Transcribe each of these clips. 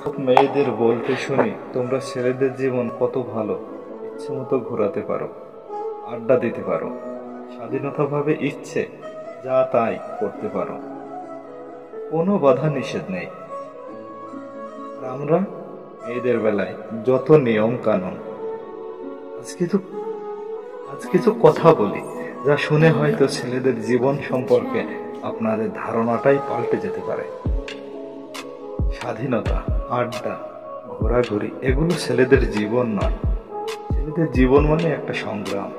মেয়েদের বলতে শুনি, তোমরা ছেলেদের জীবন কত ভালো, ইচ্ছে মতো ঘোরাতে পারো, আড্ডা দিতে পারো, স্বাধীনতাভাবে ইচ্ছে যা তাই করতে পারো, কোনো বাধা নিষেধ নেই। আর আমরা মেয়েদের বেলায় যত নিয়ম কানুন। আজ কিছু কথা বলি যা শুনে হয়তো ছেলেদের জীবন সম্পর্কে আপনাদের ধারণাটাই পাল্টে যেতে পারে। স্বাধীনতা, আড্ডা, ঘোরাঘুরি এগুলো ছেলেদের জীবন নয়। ছেলেদের জীবন মানে একটা সংগ্রাম,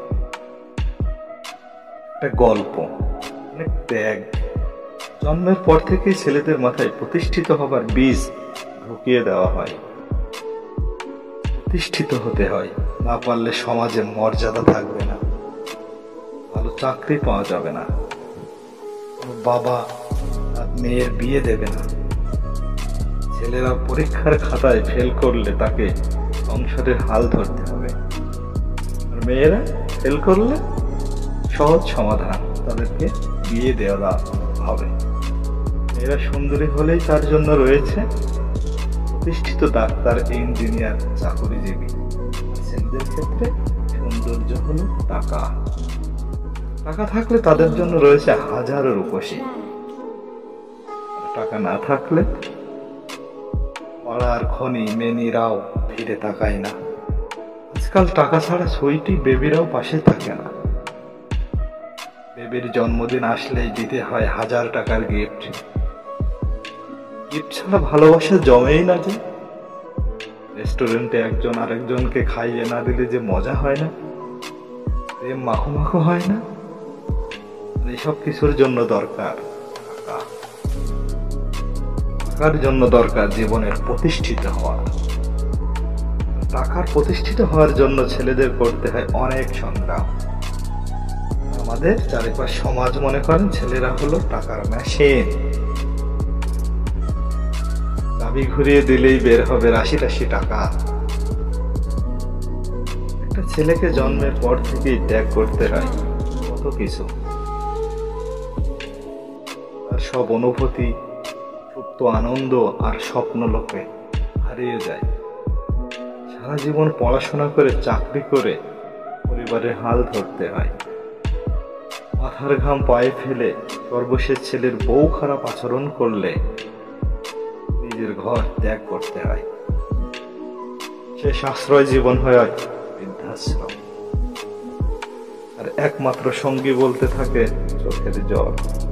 একটা গল্প, অনেক ত্যাগ। জন্মের পর থেকেই ছেলেদের মাথায় প্রতিষ্ঠিত হবার বীজ ঢুকিয়ে দেওয়া হয়। প্রতিষ্ঠিত হতে হয়, না পারলে সমাজে মর্যাদা থাকবে না, ভালো চাকরি পাওয়া যাবে না, বাবা তার মেয়ের বিয়ে দেবে না, ছেলেরা পরীক্ষার খাতায় ফেল করলে তাকে সংসারের হাল ধরতে হবে, আর মেয়েরা ফেল করলে সহজ সমাধান, তাদেরকে বিয়ে দেওয়া হবে। মেয়েরা সুন্দরী হলেই তার জন্য রয়েছে প্রতিষ্ঠিত ডাক্তার, ইঞ্জিনিয়ার, চাকরিজীবী। ছেলেদের ক্ষেত্রে সৌন্দর্য হলো টাকা। টাকা থাকলে তাদের জন্য রয়েছে হাজারো রূপসী। টাকা না থাকলে পাড়ার খনি মেনিরাও ফিরে তাকায় না। আজকাল টাকা ছাড়া সুইটি বেবিরাও পাশে থাকে না। বেবির জন্মদিন আসলেই দিতে হয় 1000 টাকার গিফট। গিফট ছাড়া ভালোবাসা জমেই না। যে রেস্টুরেন্টে একজন আরেকজনকে খাইয়ে না দিলে যে মজা হয় না, প্রেম মাখো মাখো হয় না। এইসব কিছুর জন্য দরকার টাকা। টাকার জন্য দরকার জীবনের প্রতিষ্ঠিত হওয়া। টাকার প্রতিষ্ঠিত হওয়ার জন্য ছেলেদের করতে হয় অনেক সংগ্রাম। আমাদের চারিপাশ সমাজ মনে করেন ছেলেরা হলো টাকার মেশিন। চাবি ঘুরিয়ে দিলেই বের হবে রাশি রাশি টাকা। একটা ছেলেকে জন্মের পর থেকেই ত্যাগ করতে হয় কত কিছু। তার সব অনুভূতি, সুপ্ত আনন্দ আর স্বপ্ন লোকে হারিয়ে যায়। সারা জীবন পড়াশোনা করে, চাকরি করে পরিবারের হাল ধরতে হয়। মাথার ঘাম পায়ে ফেলে সর্বশেষ ছেলের বউ খারাপ আচরণ করলে নিজের ঘর ত্যাগ করতে হয়। সে আশ্রয় জীবন হয় বৃদ্ধাশ্রম। আর একমাত্র সঙ্গী বলতে থাকে চোখের জল।